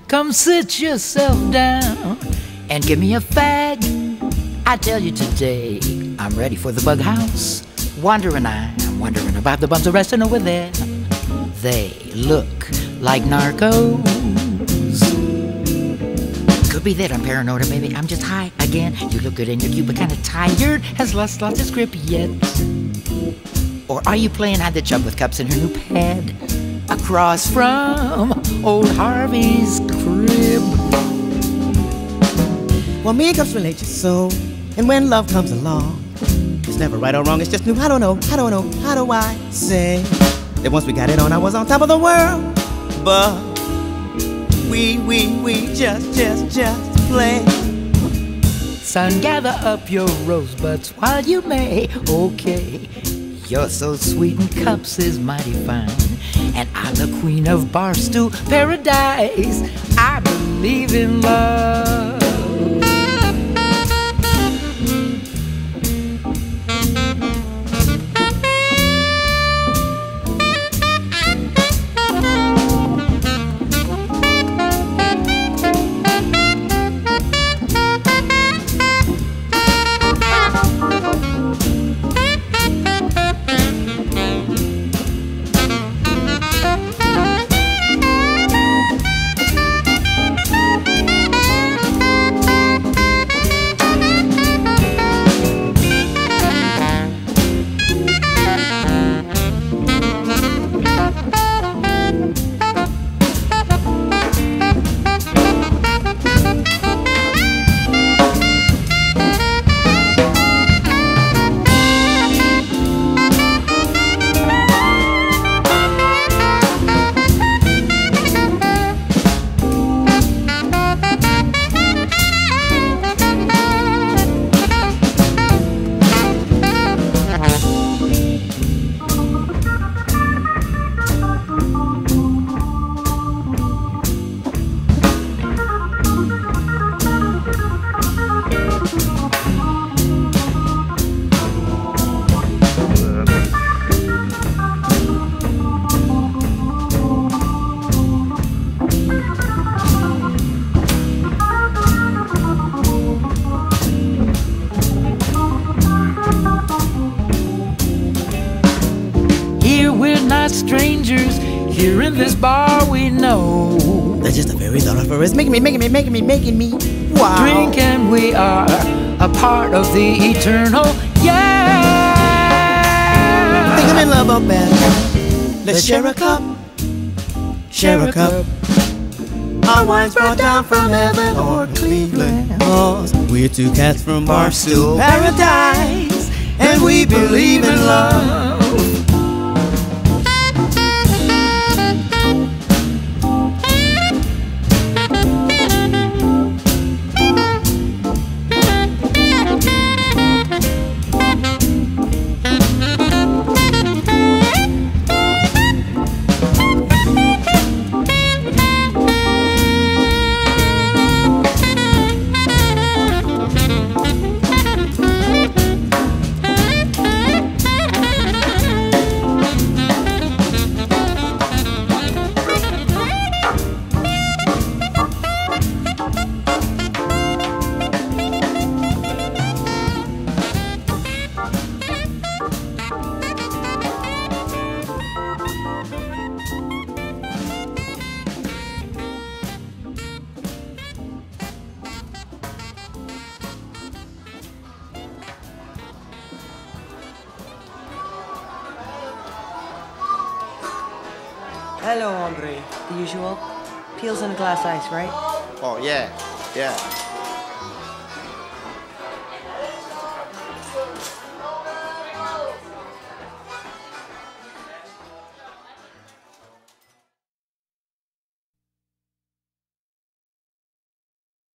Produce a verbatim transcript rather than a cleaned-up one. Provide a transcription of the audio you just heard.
come sit yourself down and give me a fag. I tell you today, I'm ready for the bug house. Wondering I'm wondering about the bums arresting over there. They look like narcos. Could be that I'm paranoid, or maybe I'm just high again. You look good and you're cute but kinda tired. Has lost lots of script yet? Or are you playing hide the chub with cups in her new pad across from old Harvey's crib? Well, me and cups relate you so, and when love comes along, it's never right or wrong, it's just new. I don't know, I don't know, how do I say that once we got it on, I was on top of the world? But we, we, we just, just, just play. Son, gather up your rosebuds while you may. Okay, you're so sweet and cups is mighty fine, and I'm the queen of Barstool Paradise. I believe in love. Strangers here in this bar we know. That's just a very thought of us, making me, making me, making me, making me. Wow. Drink and we are a part of the eternal. Yeah. Think I'm in love or bad. Let's, Let's share a cup. Share a cup. Our wine's brought down from heaven or Cleveland. Cause we're two cats from Barstool Paradise, and we believe in love. Hello, hombre. The usual. Peels and glass ice, right? Oh, yeah. Yeah.